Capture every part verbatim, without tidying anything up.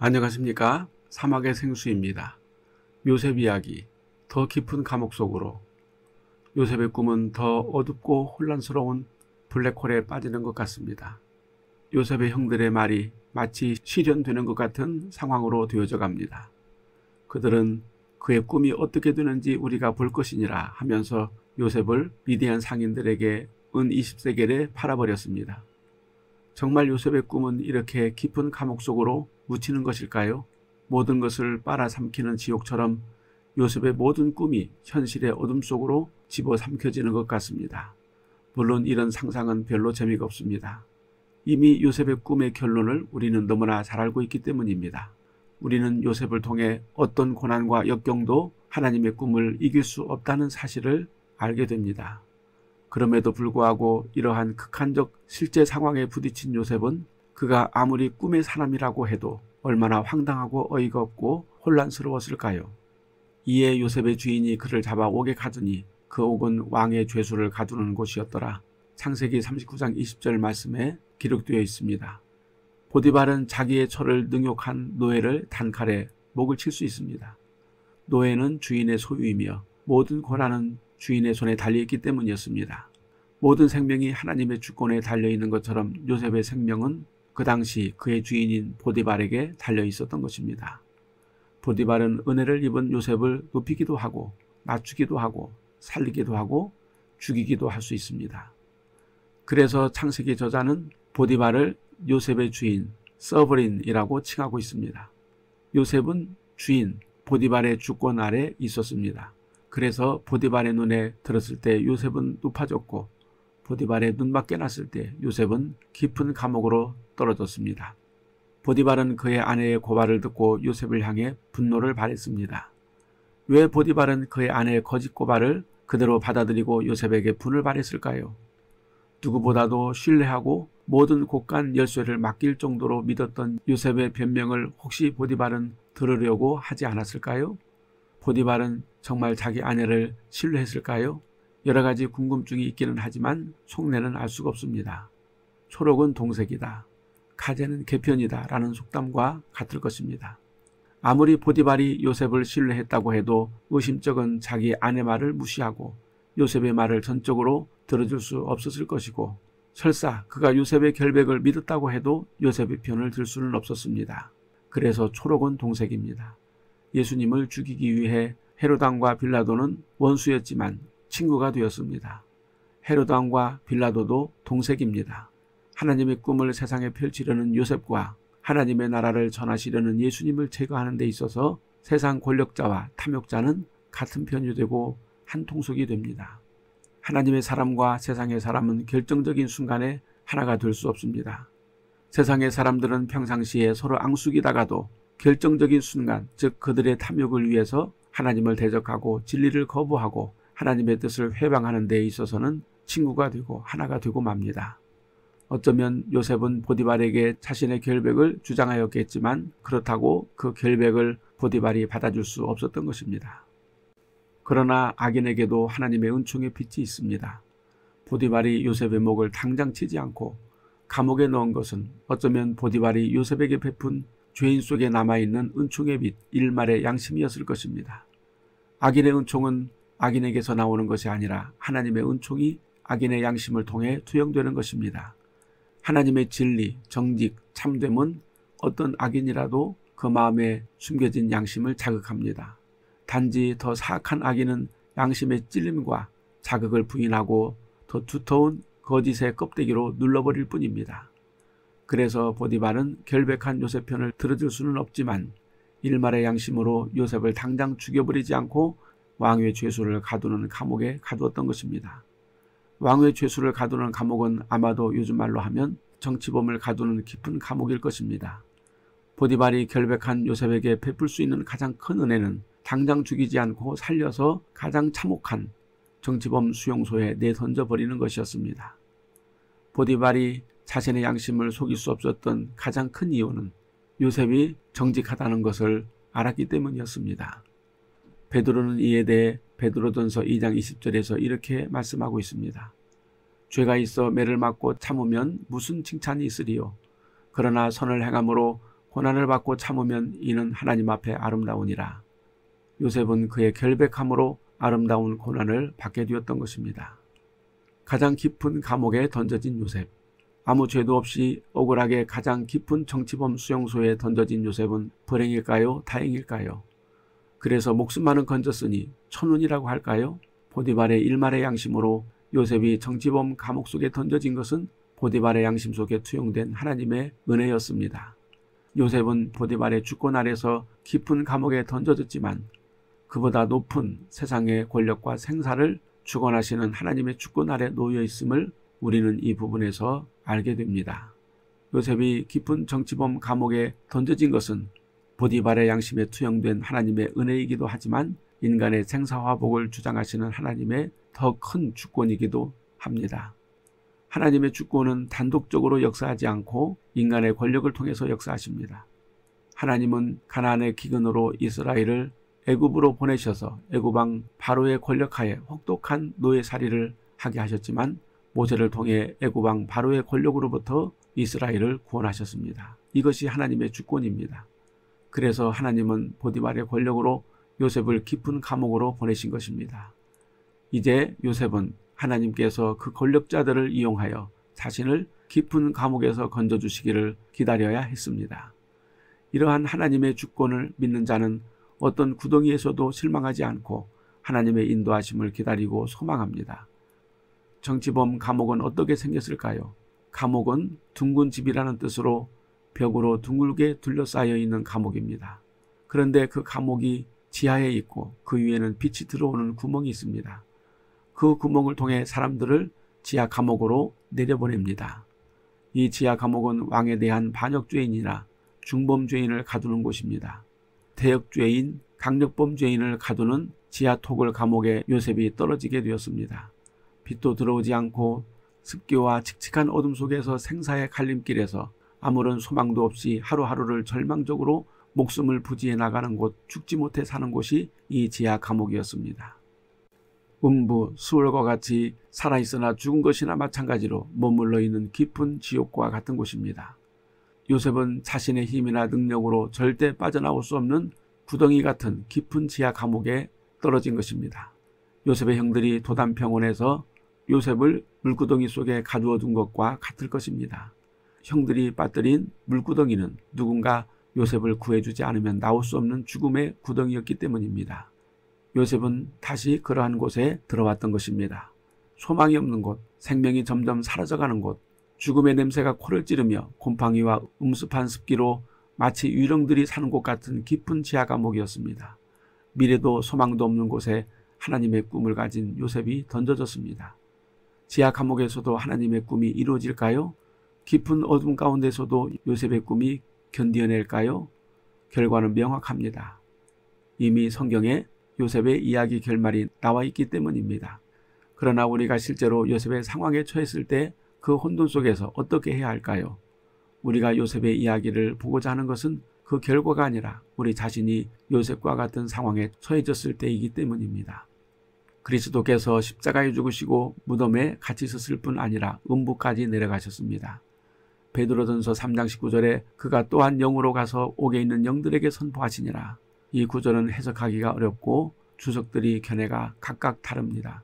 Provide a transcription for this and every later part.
안녕하십니까? 사막의 생수입니다. 요셉 이야기, 더 깊은 감옥 속으로. 요셉의 꿈은 더 어둡고 혼란스러운 블랙홀에 빠지는 것 같습니다. 요셉의 형들의 말이 마치 실현되는 것 같은 상황으로 되어져 갑니다. 그들은 그의 꿈이 어떻게 되는지 우리가 볼 것이니라 하면서 요셉을 미디안 상인들에게 은 이십 세겔에 팔아버렸습니다. 정말 요셉의 꿈은 이렇게 깊은 감옥 속으로 묻히는 것일까요? 모든 것을 빨아삼키는 지옥처럼 요셉의 모든 꿈이 현실의 어둠 속으로 집어삼켜지는 것 같습니다. 물론 이런 상상은 별로 재미가 없습니다. 이미 요셉의 꿈의 결론을 우리는 너무나 잘 알고 있기 때문입니다. 우리는 요셉을 통해 어떤 고난과 역경도 하나님의 꿈을 이길 수 없다는 사실을 알게 됩니다. 그럼에도 불구하고 이러한 극한적 실제 상황에 부딪힌 요셉은 그가 아무리 꿈의 사람이라고 해도 얼마나 황당하고 어이가 없고 혼란스러웠을까요? 이에 요셉의 주인이 그를 잡아 옥에 가두니 그 옥은 왕의 죄수를 가두는 곳이었더라. 창세기 삼십구 장 이십 절 말씀에 기록되어 있습니다. 보디발은 자기의 처를 능욕한 노예를 단칼에 목을 칠 수 있습니다. 노예는 주인의 소유이며 모든 권한은 주인의 손에 달려있기 때문이었습니다. 모든 생명이 하나님의 주권에 달려있는 것처럼 요셉의 생명은 그 당시 그의 주인인 보디발에게 달려있었던 것입니다. 보디발은 은혜를 입은 요셉을 높이기도 하고 낮추기도 하고 살리기도 하고 죽이기도 할 수 있습니다. 그래서 창세기 저자는 보디발을 요셉의 주인 서버린이라고 칭하고 있습니다. 요셉은 주인 보디발의 주권 아래 있었습니다. 그래서 보디발의 눈에 들었을 때 요셉은 높아졌고 보디발의 눈밖에 났을 때 요셉은 깊은 감옥으로 떨어졌습니다. 보디발은 그의 아내의 고발을 듣고 요셉을 향해 분노를 발했습니다. 왜 보디발은 그의 아내의 거짓 고발을 그대로 받아들이고 요셉에게 분을 발했을까요? 누구보다도 신뢰하고 모든 곳간 열쇠를 맡길 정도로 믿었던 요셉의 변명을 혹시 보디발은 들으려고 하지 않았을까요? 보디발은 정말 자기 아내를 신뢰했을까요? 여러 가지 궁금증이 있기는 하지만 속내는 알 수가 없습니다. 초록은 동색이다. 가재는 개편이다 라는 속담과 같을 것입니다. 아무리 보디발이 요셉을 신뢰했다고 해도 의심쩍은 자기 아내 말을 무시하고 요셉의 말을 전적으로 들어줄 수 없었을 것이고 설사 그가 요셉의 결백을 믿었다고 해도 요셉의 편을 들 수는 없었습니다. 그래서 초록은 동색입니다. 예수님을 죽이기 위해 헤롯 왕과 빌라도는 원수였지만 친구가 되었습니다. 헤롯 왕과 빌라도도 동색입니다. 하나님의 꿈을 세상에 펼치려는 요셉과 하나님의 나라를 전하시려는 예수님을 제거하는 데 있어서 세상 권력자와 탐욕자는 같은 편이 되고 한 통속이 됩니다. 하나님의 사람과 세상의 사람은 결정적인 순간에 하나가 될 수 없습니다. 세상의 사람들은 평상시에 서로 앙숙이다가도 결정적인 순간, 즉 그들의 탐욕을 위해서 하나님을 대적하고 진리를 거부하고 하나님의 뜻을 회방하는 데 있어서는 친구가 되고 하나가 되고 맙니다. 어쩌면 요셉은 보디발에게 자신의 결백을 주장하였겠지만 그렇다고 그 결백을 보디발이 받아줄 수 없었던 것입니다. 그러나 악인에게도 하나님의 은총의 빛이 있습니다. 보디발이 요셉의 목을 당장 치지 않고 감옥에 넣은 것은 어쩌면 보디발이 요셉에게 베푼 죄인 속에 남아있는 은총의 빛, 일말의 양심이었을 것입니다. 악인의 은총은 악인에게서 나오는 것이 아니라 하나님의 은총이 악인의 양심을 통해 투영되는 것입니다. 하나님의 진리, 정직, 참됨은 어떤 악인이라도 그 마음에 숨겨진 양심을 자극합니다. 단지 더 사악한 악인은 양심의 찔림과 자극을 부인하고 더 두터운 거짓의 껍데기로 눌러버릴 뿐입니다. 그래서 보디발은 결백한 요셉 편을 들어줄 수는 없지만 일말의 양심으로 요셉을 당장 죽여버리지 않고 왕의 죄수를 가두는 감옥에 가두었던 것입니다. 왕의 죄수를 가두는 감옥은 아마도 요즘 말로 하면 정치범을 가두는 깊은 감옥일 것입니다. 보디발이 결백한 요셉에게 베풀 수 있는 가장 큰 은혜는 당장 죽이지 않고 살려서 가장 참혹한 정치범 수용소에 내던져버리는 것이었습니다. 보디발이 자신의 양심을 속일 수 없었던 가장 큰 이유는 요셉이 정직하다는 것을 알았기 때문이었습니다. 베드로는 이에 대해 베드로전서 이 장 이십 절에서 이렇게 말씀하고 있습니다. 죄가 있어 매를 맞고 참으면 무슨 칭찬이 있으리요. 그러나 선을 행함으로 고난을 받고 참으면 이는 하나님 앞에 아름다우니라. 요셉은 그의 결백함으로 아름다운 고난을 받게 되었던 것입니다. 가장 깊은 감옥에 던져진 요셉. 아무 죄도 없이 억울하게 가장 깊은 정치범 수용소에 던져진 요셉은 불행일까요? 다행일까요? 그래서 목숨만은 건졌으니 천운이라고 할까요? 보디발의 일말의 양심으로 요셉이 정치범 감옥 속에 던져진 것은 보디발의 양심 속에 투영된 하나님의 은혜였습니다. 요셉은 보디발의 주권 아래서 깊은 감옥에 던져졌지만 그보다 높은 세상의 권력과 생사를 주관하시는 하나님의 주권 아래 놓여 있음을 우리는 이 부분에서 알게 됩니다. 요셉이 깊은 정치범 감옥에 던져진 것은 보디발의 양심에 투영된 하나님의 은혜이기도 하지만 인간의 생사화복을 주장하시는 하나님의 더 큰 주권이기도 합니다. 하나님의 주권은 단독적으로 역사하지 않고 인간의 권력을 통해서 역사하십니다. 하나님은 가나안의 기근으로 이스라엘을 애굽으로 보내셔서 애굽왕 바로의 권력하에 혹독한 노예살이를 하게 하셨지만 모세를 통해 애굽왕 바로의 권력으로부터 이스라엘을 구원하셨습니다. 이것이 하나님의 주권입니다. 그래서 하나님은 보디발의 권력으로 요셉을 깊은 감옥으로 보내신 것입니다. 이제 요셉은 하나님께서 그 권력자들을 이용하여 자신을 깊은 감옥에서 건져주시기를 기다려야 했습니다. 이러한 하나님의 주권을 믿는 자는 어떤 구덩이에서도 실망하지 않고 하나님의 인도하심을 기다리고 소망합니다. 정치범 감옥은 어떻게 생겼을까요? 감옥은 둥근 집이라는 뜻으로 벽으로 둥글게 둘러싸여 있는 감옥입니다. 그런데 그 감옥이 지하에 있고 그 위에는 빛이 들어오는 구멍이 있습니다. 그 구멍을 통해 사람들을 지하 감옥으로 내려보냅니다. 이 지하 감옥은 왕에 대한 반역죄인이나 중범죄인을 가두는 곳입니다. 대역죄인, 강력범죄인을 가두는 지하 토굴 감옥에 요셉이 떨어지게 되었습니다. 빛도 들어오지 않고 습기와 칙칙한 어둠 속에서 생사의 갈림길에서 아무런 소망도 없이 하루하루를 절망적으로 목숨을 부지해 나가는 곳, 죽지 못해 사는 곳이 이 지하 감옥이었습니다. 음부, 수월과 같이 살아있으나 죽은 것이나 마찬가지로 머물러 있는 깊은 지옥과 같은 곳입니다. 요셉은 자신의 힘이나 능력으로 절대 빠져나올 수 없는 구덩이 같은 깊은 지하 감옥에 떨어진 것입니다. 요셉의 형들이 도단평원에서 요셉을 물구덩이 속에 가두어 둔 것과 같을 것입니다. 형들이 빠뜨린 물구덩이는 누군가 요셉을 구해주지 않으면 나올 수 없는 죽음의 구덩이였기 때문입니다. 요셉은 다시 그러한 곳에 들어왔던 것입니다. 소망이 없는 곳, 생명이 점점 사라져가는 곳, 죽음의 냄새가 코를 찌르며 곰팡이와 음습한 습기로 마치 유령들이 사는 곳 같은 깊은 지하 감옥이었습니다. 미래도 소망도 없는 곳에 하나님의 꿈을 가진 요셉이 던져졌습니다. 지하 감옥에서도 하나님의 꿈이 이루어질까요? 깊은 어둠 가운데서도 요셉의 꿈이 견디어낼까요? 결과는 명확합니다. 이미 성경에 요셉의 이야기 결말이 나와 있기 때문입니다. 그러나 우리가 실제로 요셉의 상황에 처했을 때 그 혼돈 속에서 어떻게 해야 할까요? 우리가 요셉의 이야기를 보고자 하는 것은 그 결과가 아니라 우리 자신이 요셉과 같은 상황에 처해졌을 때이기 때문입니다. 그리스도께서 십자가에 죽으시고 무덤에 같이 있었을 뿐 아니라 음부까지 내려가셨습니다. 베드로전서 삼 장 십구 절에 그가 또한 영으로 가서 옥에 있는 영들에게 선포하시니라. 이 구절은 해석하기가 어렵고 주석들이 견해가 각각 다릅니다.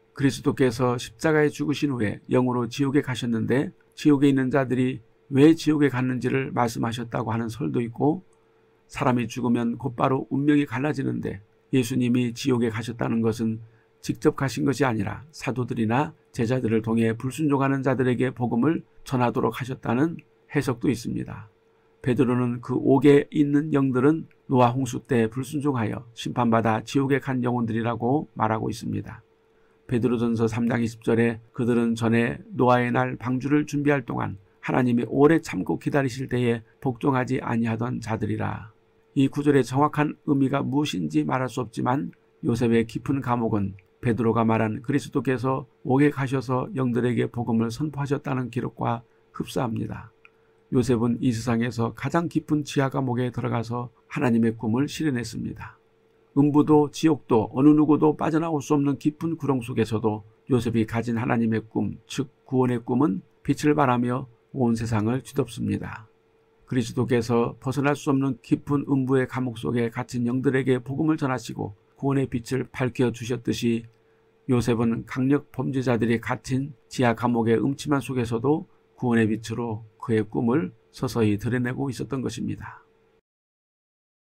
그리스도께서 십자가에 죽으신 후에 영으로 지옥에 가셨는데 지옥에 있는 자들이 왜 지옥에 갔는지를 말씀하셨다고 하는 설도 있고, 사람이 죽으면 곧바로 운명이 갈라지는데 예수님이 지옥에 가셨다는 것은 직접 가신 것이 아니라 사도들이나 제자들을 통해 불순종하는 자들에게 복음을 전하도록 하셨다는 해석도 있습니다. 베드로는 그 옥에 있는 영들은 노아 홍수 때 불순종하여 심판받아 지옥에 간 영혼들이라고 말하고 있습니다. 베드로전서 삼 장 이십 절에 그들은 전에 노아의 날 방주를 준비할 동안 하나님이 오래 참고 기다리실 때에 복종하지 아니하던 자들이라. 이 구절의 정확한 의미가 무엇인지 말할 수 없지만 요셉의 깊은 감옥은 베드로가 말한 그리스도께서 옥에 가셔서 영들에게 복음을 선포하셨다는 기록과 흡사합니다. 요셉은 이 세상에서 가장 깊은 지하 감옥에 들어가서 하나님의 꿈을 실현했습니다. 음부도 지옥도 어느 누구도 빠져나올 수 없는 깊은 구렁 속에서도 요셉이 가진 하나님의 꿈, 즉 구원의 꿈은 빛을 발하며 온 세상을 뒤덮습니다. 그리스도께서 벗어날 수 없는 깊은 음부의 감옥 속에 갇힌 영들에게 복음을 전하시고 구원의 빛을 밝혀주셨듯이 요셉은 강력 범죄자들이 갇힌 지하 감옥의 음침한 속에서도 구원의 빛으로 그의 꿈을 서서히 드러내고 있었던 것입니다.